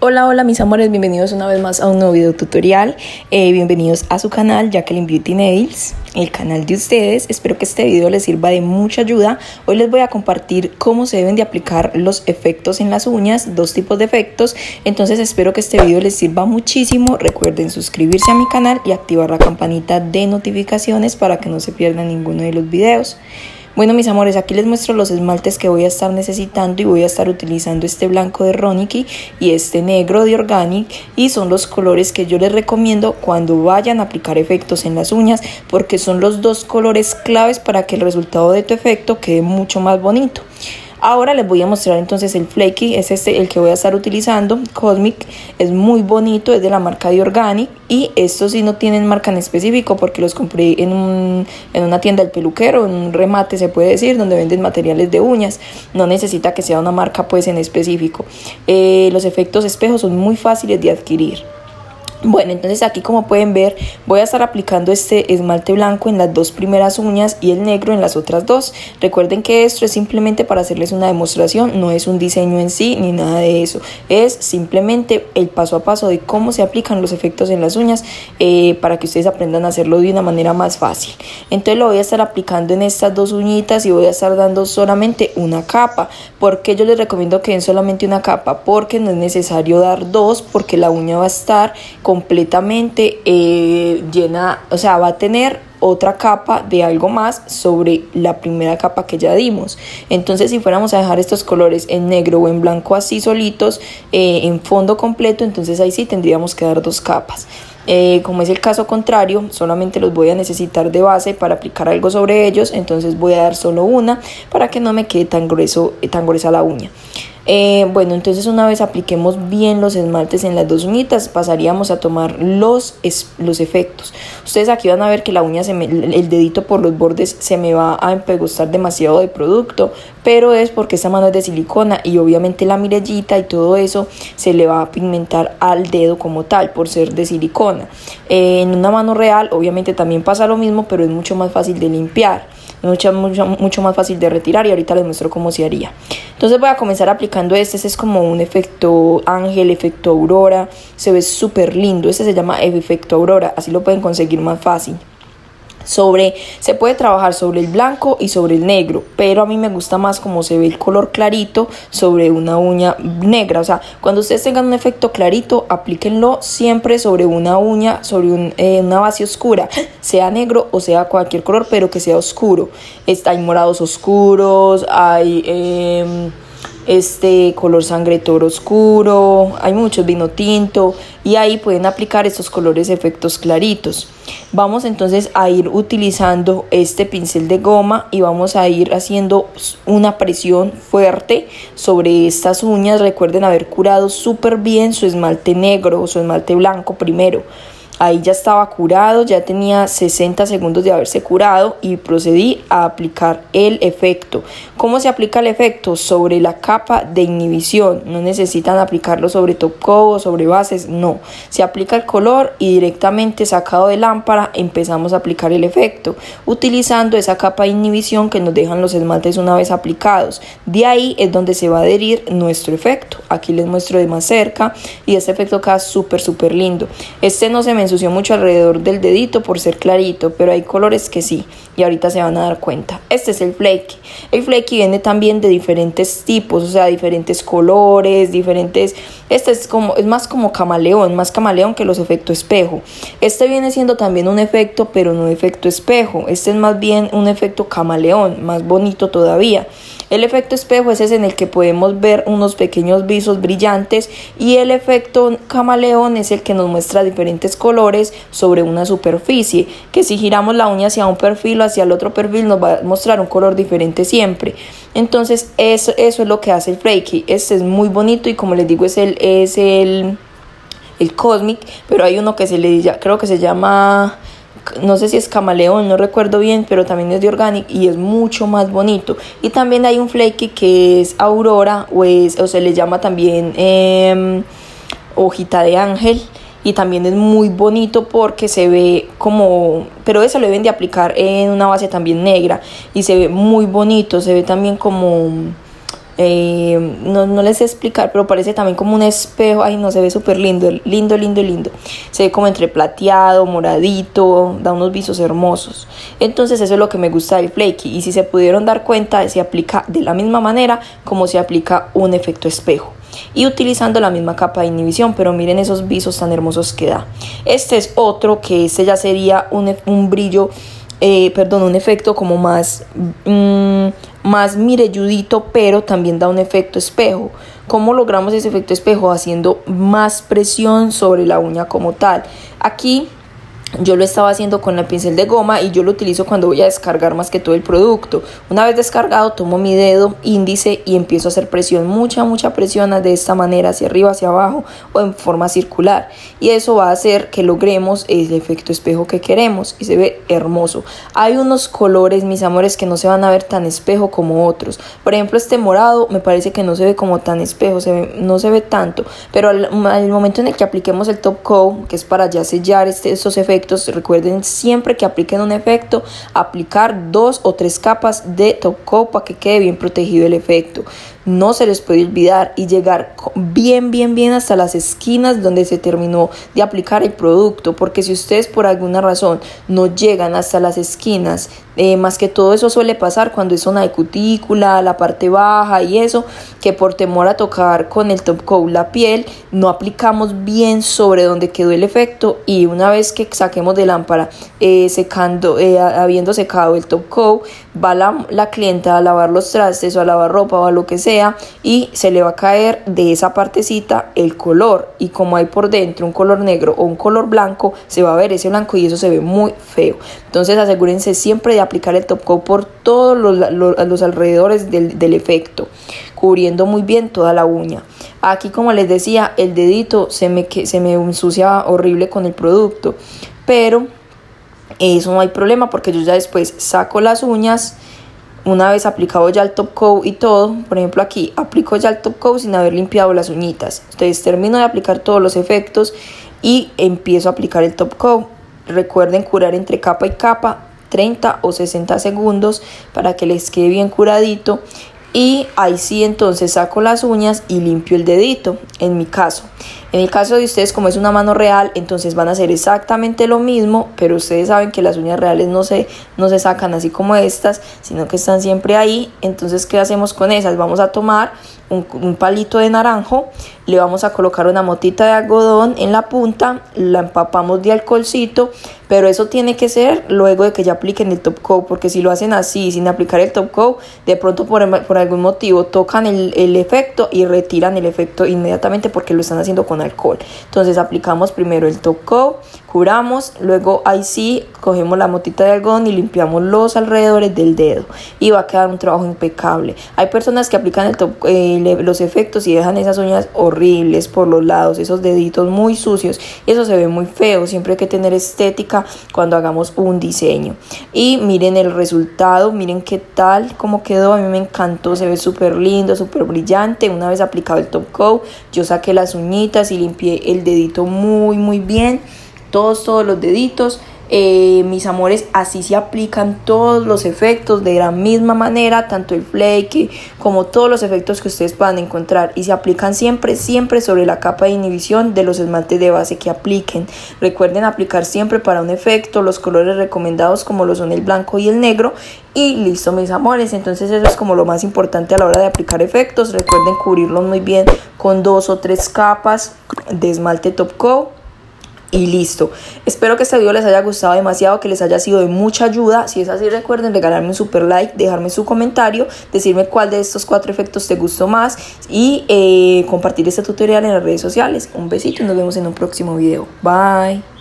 Hola, hola mis amores, bienvenidos una vez más a un nuevo video tutorial. Bienvenidos a su canal Jacqueline Beauty Nails, el canal de ustedes. Espero que este video les sirva de mucha ayuda. Hoy les voy a compartir cómo se deben de aplicar los efectos en las uñas, dos tipos de efectos. Entonces espero que este video les sirva muchísimo. Recuerden suscribirse a mi canal y activar la campanita de notificaciones para que no se pierdan ninguno de los videos. Bueno mis amores, aquí les muestro los esmaltes que voy a estar necesitando y voy a estar utilizando este blanco de Ronicky y este negro de Organic, y son los colores que yo les recomiendo cuando vayan a aplicar efectos en las uñas, porque son los dos colores claves para que el resultado de tu efecto quede mucho más bonito. Ahora les voy a mostrar entonces el Flaky, es este el que voy a estar utilizando, Cosmic, es muy bonito, es de la marca de Organic, y estos sí no tienen marca en específico porque los compré en una tienda del peluquero, en un remate se puede decir, donde venden materiales de uñas. No necesita que sea una marca pues en específico. Los efectos espejos son muy fáciles de adquirir. Bueno, entonces aquí como pueden ver voy a estar aplicando este esmalte blanco en las dos primeras uñas y el negro en las otras dos. Recuerden que esto es simplemente para hacerles una demostración, no es un diseño en sí ni nada de eso. Es simplemente el paso a paso de cómo se aplican los efectos en las uñas, para que ustedes aprendan a hacerlo de una manera más fácil. Entonces lo voy a estar aplicando en estas dos uñitas y voy a estar dando solamente una capa. ¿Por qué yo les recomiendo que den solamente una capa? Porque no es necesario dar dos, porque la uña va a estar completamente llena, o sea, va a tener otra capa de algo más sobre la primera capa que ya dimos. Entonces si fuéramos a dejar estos colores en negro o en blanco así solitos, en fondo completo, entonces ahí sí tendríamos que dar dos capas. Como es el caso contrario, solamente los voy a necesitar de base para aplicar algo sobre ellos, entonces voy a dar solo una para que no me quede tan gruesa la uña. Bueno, entonces una vez apliquemos bien los esmaltes en las dos uñitas, pasaríamos a tomar los efectos. Ustedes aquí van a ver que la uña, el dedito por los bordes se me va a empegostar demasiado de producto, pero es porque esta mano es de silicona y obviamente la mirellita y todo eso se le va a pigmentar al dedo como tal por ser de silicona. En una mano real obviamente también pasa lo mismo, pero es mucho más fácil de limpiar, mucho más fácil de retirar, y ahorita les muestro cómo se haría. Entonces voy a comenzar aplicando este es como un efecto ángel, efecto aurora, se ve súper lindo. Este se llama efecto aurora, así lo pueden conseguir más fácil. Se puede trabajar sobre el blanco y sobre el negro, pero a mí me gusta más como se ve el color clarito sobre una uña negra. O sea, cuando ustedes tengan un efecto clarito, aplíquenlo siempre sobre una uña, sobre una base oscura, sea negro o sea cualquier color, pero que sea oscuro. Hay morados oscuros, hay color sangre toro oscuro, hay muchos, vino tinto, y ahí pueden aplicar estos colores efectos claritos. Vamos entonces a ir utilizando este pincel de goma y vamos a ir haciendo una presión fuerte sobre estas uñas. Recuerden haber curado súper bien su esmalte negro o su esmalte blanco primero. Ahí ya estaba curado, ya tenía 60 segundos de haberse curado y procedí a aplicar el efecto. ¿Cómo se aplica el efecto? Sobre la capa de inhibición. No necesitan aplicarlo sobre top coat o sobre bases, no. Se aplica el color y directamente sacado de lámpara empezamos a aplicar el efecto, utilizando esa capa de inhibición que nos dejan los esmaltes una vez aplicados. De ahí es donde se va a adherir nuestro efecto. Aquí les muestro de más cerca y este efecto queda súper lindo. Este no se me ensució mucho alrededor del dedito por ser clarito, pero hay colores que sí, y ahorita se van a dar cuenta. Este es el Flaky. El Flaky viene también de diferentes tipos, o sea, diferentes colores, diferentes. Este es más como camaleón, más camaleón que los efectos espejo. Este viene siendo también un efecto, pero no efecto espejo. Este es más bien un efecto camaleón, más bonito todavía. El efecto espejo es ese en el que podemos ver unos pequeños visos brillantes, y el efecto camaleón es el que nos muestra diferentes colores sobre una superficie, que si giramos la uña hacia un perfil o hacia el otro perfil nos va a mostrar un color diferente siempre. Entonces eso es lo que hace el Flaky. Este es muy bonito y como les digo es el Cosmic, pero hay uno que creo que se llama, no sé si es camaleón, no recuerdo bien, pero también es de Organic y es mucho más bonito. Y también hay un Flaky que es aurora o se le llama también hojita de ángel, y también es muy bonito porque se ve como, pero eso lo deben de aplicar en una base también negra y se ve muy bonito, se ve también como No les sé explicar, pero parece también como un espejo. Ay, no, se ve súper lindo, lindo, lindo, lindo. Se ve como entre plateado, moradito, da unos visos hermosos. Entonces eso es lo que me gusta del flaky, y si se pudieron dar cuenta, se aplica de la misma manera como se aplica un efecto espejo, y utilizando la misma capa de inhibición, pero miren esos visos tan hermosos que da. Este es otro, que este ya sería un brillo, un efecto como más mirelludito, pero también da un efecto espejo. ¿Cómo logramos ese efecto espejo? Haciendo más presión sobre la uña como tal. Aquí yo lo estaba haciendo con el pincel de goma, y yo lo utilizo cuando voy a descargar más que todo el producto. Una vez descargado, tomo mi dedo índice y empiezo a hacer presión, mucha presión de esta manera, hacia arriba, hacia abajo o en forma circular, y eso va a hacer que logremos el efecto espejo que queremos, y se ve hermoso. Hay unos colores, mis amores, que no se van a ver tan espejo como otros. Por ejemplo, este morado me parece que no se ve como tan espejo, no se ve tanto, pero al momento en el que apliquemos el top coat, que es para ya sellar estos efectos, recuerden siempre que apliquen un efecto, aplicar 2 o 3 capas de top coat para que quede bien protegido el efecto. No se les puede olvidar, y llegar bien hasta las esquinas donde se terminó de aplicar el producto, porque si ustedes por alguna razón no llegan hasta las esquinas, más que todo eso suele pasar cuando es zona de cutícula, la parte baja y eso, que por temor a tocar con el top coat la piel, no aplicamos bien sobre donde quedó el efecto, y una vez que saquemos de lámpara habiendo secado el top coat, va la clienta a lavar los trastes o a lavar ropa o a lo que sea, y se le va a caer de esa partecita el color, y como hay por dentro un color negro o un color blanco, se va a ver ese blanco y eso se ve muy feo. Entonces asegúrense siempre de aplicar el top coat por todos los alrededores del efecto, cubriendo muy bien toda la uña. Aquí, como les decía, el dedito se me ensucia horrible con el producto, pero eso no hay problema, porque yo ya después saco las uñas. Una vez aplicado ya el top coat y todo, por ejemplo aquí aplico ya el top coat sin haber limpiado las uñitas. Entonces termino de aplicar todos los efectos y empiezo a aplicar el top coat. Recuerden curar entre capa y capa 30 o 60 segundos para que les quede bien curadito. Y ahí sí, entonces saco las uñas y limpio el dedito, en mi caso. En el caso de ustedes, como es una mano real, entonces van a hacer exactamente lo mismo, pero ustedes saben que las uñas reales no se sacan así como estas, sino que están siempre ahí. Entonces, ¿qué hacemos con esas? Vamos a tomar un palito de naranjo, le vamos a colocar una motita de algodón en la punta, la empapamos de alcoholcito, pero eso tiene que ser luego de que ya apliquen el top coat, porque si lo hacen así sin aplicar el top coat, de pronto por algún motivo tocan el efecto y retiran el efecto inmediatamente porque lo están haciendo con alcohol. Entonces aplicamos primero el top coat, curamos, luego ahí sí cogemos la motita de algodón y limpiamos los alrededores del dedo, y va a quedar un trabajo impecable. Hay personas que aplican los efectos y dejan esas uñas horribles por los lados, esos deditos muy sucios, y eso se ve muy feo. Siempre hay que tener estética cuando hagamos un diseño. Y miren el resultado, miren qué tal, cómo quedó. A mí me encantó, se ve súper lindo, súper brillante. Una vez aplicado el top coat, yo saqué las uñitas y limpié el dedito muy bien, todos los deditos. Mis amores, así se aplican todos los efectos de la misma manera, tanto el flaky como todos los efectos que ustedes puedan encontrar, y se aplican siempre sobre la capa de inhibición de los esmaltes de base que apliquen. Recuerden aplicar siempre para un efecto los colores recomendados, como lo son el blanco y el negro, y listo, mis amores. Entonces eso es como lo más importante a la hora de aplicar efectos. Recuerden cubrirlos muy bien con 2 o 3 capas de esmalte top coat. Y listo. Espero que este video les haya gustado demasiado, que les haya sido de mucha ayuda. Si es así, recuerden regalarme un super like, dejarme su comentario, decirme cuál de estos 4 efectos te gustó más, y compartir este tutorial en las redes sociales. Un besito y nos vemos en un próximo video. Bye.